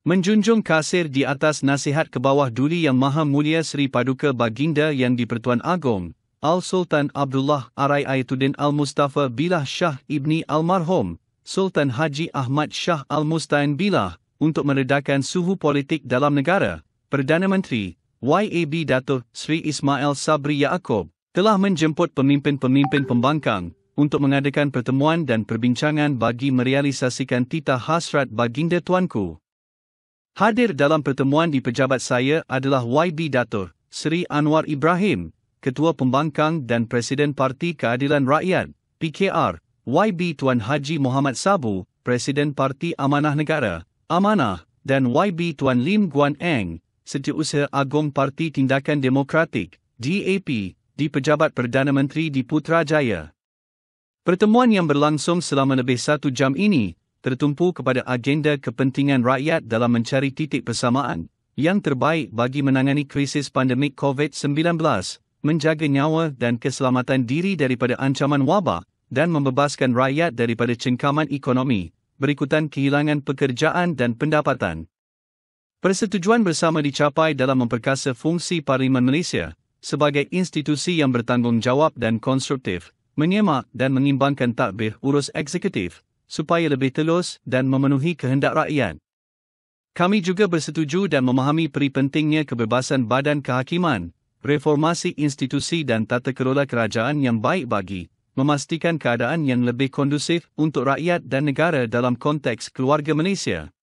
Menjunjung kasir di atas nasihat ke bawah Duli Yang Maha Mulia Seri Paduka Baginda Yang di-Pertuan Agong, Al-Sultan Abdullah Arai Ayatuddin Al-Mustafa Billah Shah Ibni Almarhum, Sultan Haji Ahmad Shah Al-Mustain Billah, untuk meredakan suhu politik dalam negara, Perdana Menteri, YAB Datuk Seri Ismail Sabri Yaakob, telah menjemput pemimpin-pemimpin pembangkang untuk mengadakan pertemuan dan perbincangan bagi merealisasikan titah hasrat Baginda Tuanku. Hadir dalam pertemuan di pejabat saya adalah YB Datuk Seri Anwar Ibrahim, Ketua Pembangkang dan Presiden Parti Keadilan Rakyat, PKR, YB Tuan Haji Muhammad Sabu, Presiden Parti Amanah Negara, Amanah, dan YB Tuan Lim Guan Eng, Setiausaha Agong Parti Tindakan Demokratik, DAP, di Pejabat Perdana Menteri di Putrajaya. Pertemuan yang berlangsung selama lebih 1 jam ini tertumpu kepada agenda kepentingan rakyat dalam mencari titik persamaan yang terbaik bagi menangani krisis pandemik COVID-19, menjaga nyawa dan keselamatan diri daripada ancaman wabak dan membebaskan rakyat daripada cengkaman ekonomi, berikutan kehilangan pekerjaan dan pendapatan. Persetujuan bersama dicapai dalam memperkasa fungsi Parlimen Malaysia sebagai institusi yang bertanggungjawab dan konstruktif, menyemak dan mengimbangkan tadbir urus eksekutif, supaya lebih telus dan memenuhi kehendak rakyat. Kami juga bersetuju dan memahami peri pentingnya kebebasan badan kehakiman, reformasi institusi dan tata kelola kerajaan yang baik bagi memastikan keadaan yang lebih kondusif untuk rakyat dan negara dalam konteks keluarga Malaysia.